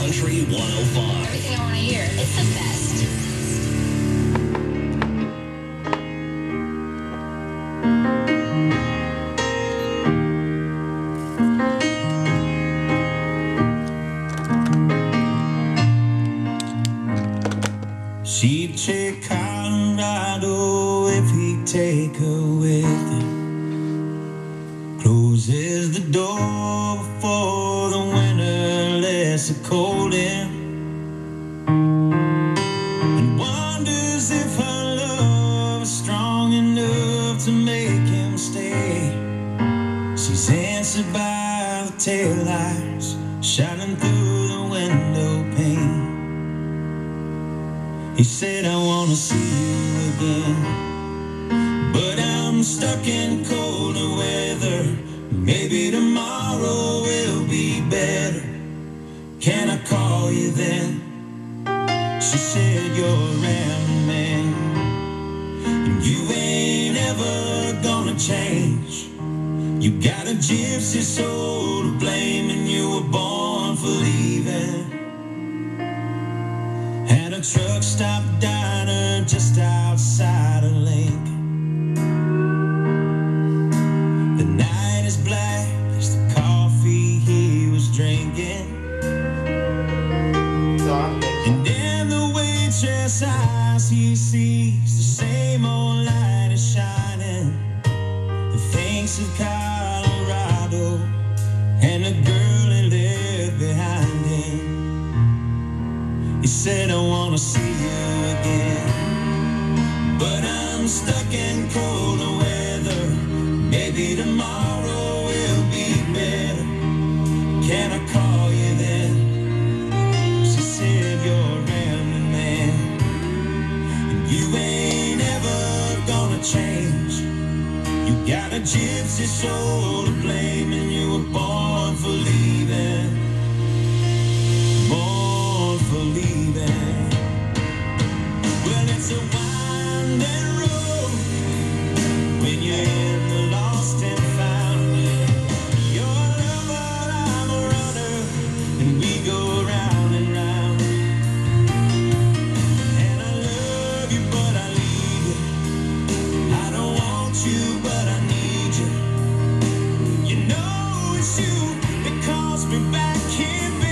Country 105. Everything I want to hear. It's the best. She'd take Colorado if he'd take her with him. Closes the door before the winter lets the cold in, and wonders if her love is strong enough to make him stay. She's answered by the taillights shining through the window pane. He said, I wanna see you again, but I'm stuck in colder weather. Maybe tomorrow will be better. Can I call you then? She said, you're a ramblin' man, and you ain't ever gonna change. You got a gypsy soul to blame, and you were born for leaving. At a truck stop diner just outside of Lincoln. The night is black as the coffee he was drinking, and in the waitress eyes he sees the same old light is shining, and thinks of Colorado and the girl he left behind him. He said, I wanna see you again, but I'm stuck in colder weather. Maybe tomorrow will be better. Can I call you then? She said, you're a rambling man, and you ain't ever gonna change. You got a gypsy soul to blame, and you were born for leaving. Born for leaving. Well, it's a winding road when you're in the lost and found. You're a lover, I'm a runner, and we go round and round. And I love you, but I leave you. I don't want you, but I need you. You know it's you that calls me back here, baby.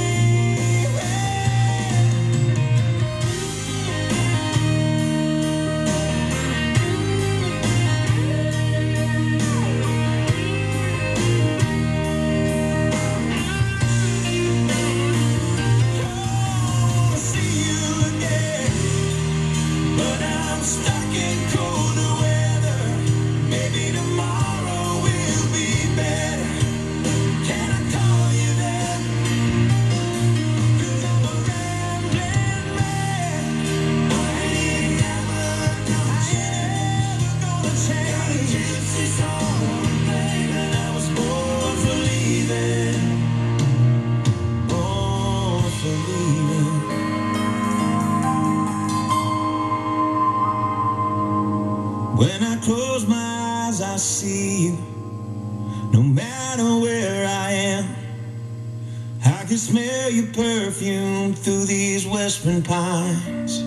When I close my eyes, I see you. No matter where I am, I can smell your perfume through these western pines.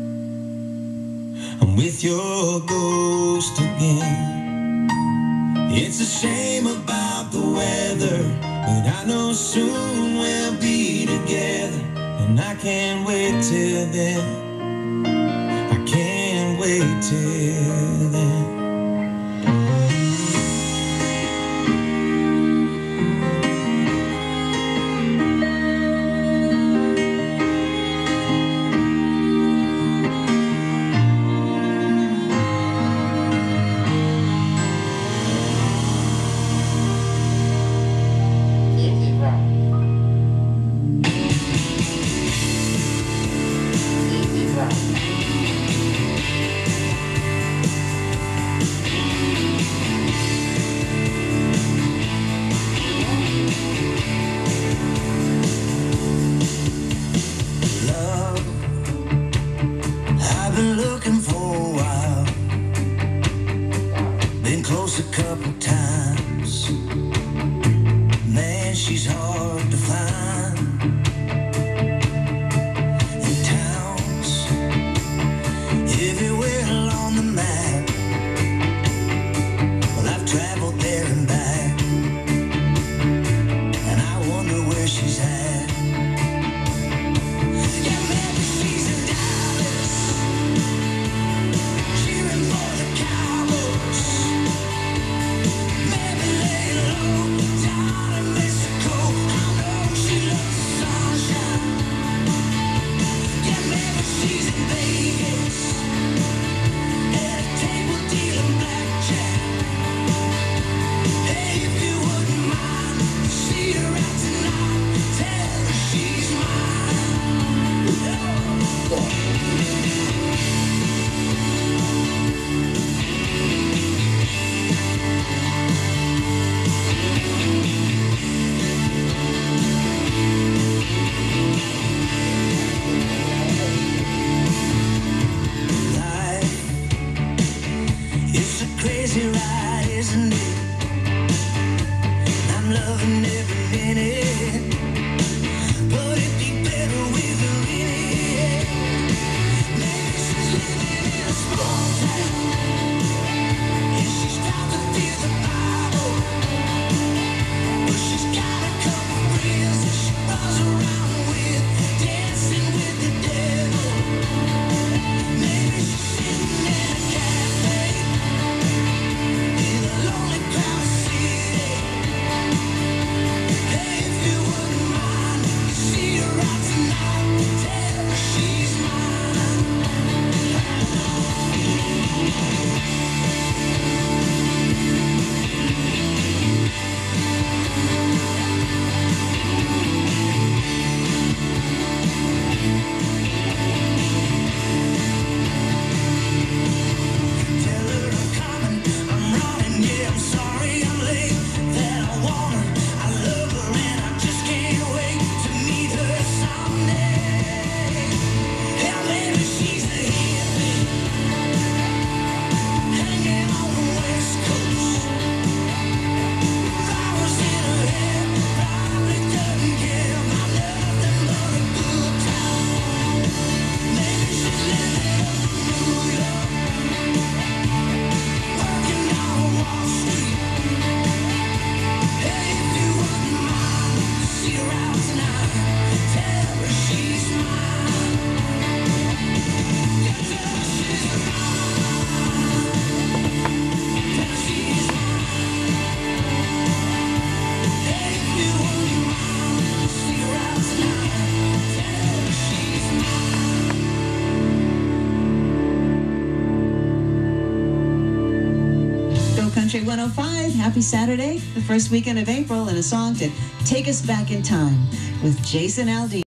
I'm with your ghost again. It's a shame about the weather, but I know soon we'll be together, and I can't wait till then. I can't wait till then. She's hard to find. isn't it? I'm loving every minute, but it'd be better with her in it. Maybe she's living in a small town, and she's got to feel the Bible, but she's got a couple friends that she runs around with, dancing with the devil. Maybe she's sitting in a cafe in a lonely crowded city. Hey, if you wouldn't mind, you see her out tonight, tell her she's mine. Tell her I'm coming, I'm running, yeah, I'm sorry I'm late, that I want her, I love her, and I just can't wait to meet her someday. Yeah, maybe she's a hippie, hanging on the West Coast. Flowers in her hair, probably doesn't care about nothing but a good time. Maybe she's living up in New York, working on Wall Street. Hey, if you wouldn't mind, see her out tonight, tell her she's mine. Yeah, tell her she's mine. Tell her she's mine. Hey, if you wouldn't mind, see her out tonight, tell her she's mine. Go Country 105, happy Saturday, the first weekend of April, and a song to take us back in time with Jason Aldean.